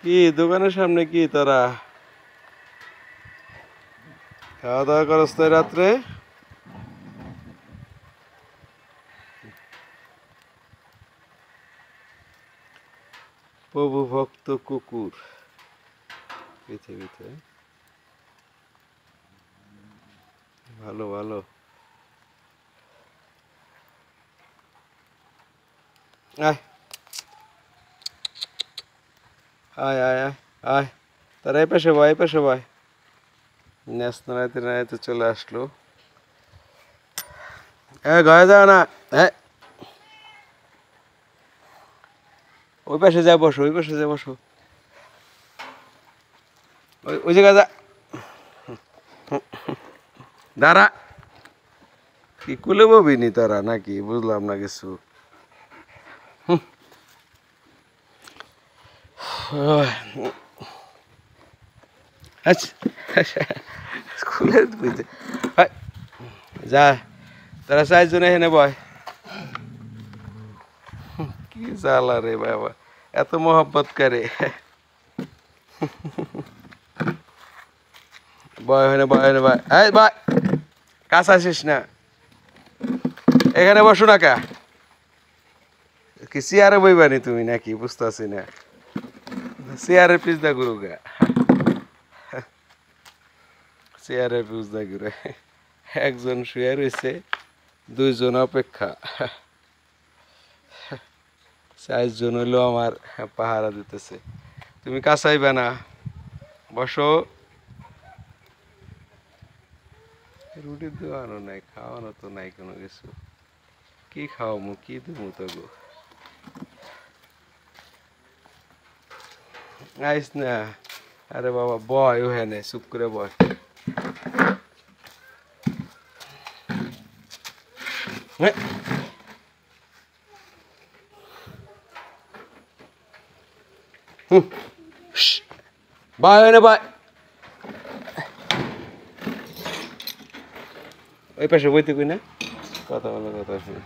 কি দোকানের সামনে কি তোরা খাওয়া দাওয়া করস তো রাত্রে? প্রভু ভক্ত কুকুর পৃথিবীতে ভালো ভালো। আয় আয় আয় আয় আয়, তারা এই পাশে ভাই, এই পাশে ভাই। ন্যাশনাল নাইতে নাইতে চলে আসলো। ঘরে যাও না, হ্যাঁ ওই পাশে যা বসো, ওই পাশে যা বসো, ওই ওই জায়গায় যা। দাঁড়া, কি কুলে ববিনি তারা নাকি? বুঝলাম না কিছু। স্কুলের যা, তারা চারজনে এখানে বয়। কি জ্বালা রে বাবা, এত মোহাব্বত করে। বয় এখানে, বয় এখানে, বয়। এই বয়, কাছে আসিস না, এখানে বসো না। কা কি চেয়ারে বইবানি তুমি নাকি? বুঝতেছি না, চেয়ারের পিস দা গুরু গা, চেয়ারের পিস দা গুরু। একজন শুয়ে রয়েছে, দুইজন অপেক্ষা, চারজন হইলো আমার পাহারা দিতেছে। তুমি কাছাইবে না, বসো। রুটি দেওয়ানো নাই, খাওয়ানো তো নাই কোনো কিছু। কি খাওয়ামু, কি দেবো তো গো? আইস না। আরে বাবা বয় ওখানে, চুপ করে বয়। বয় ওখানে বয়, ওই পাশে বইতে কই না, কথা বলো, কথা শুনে।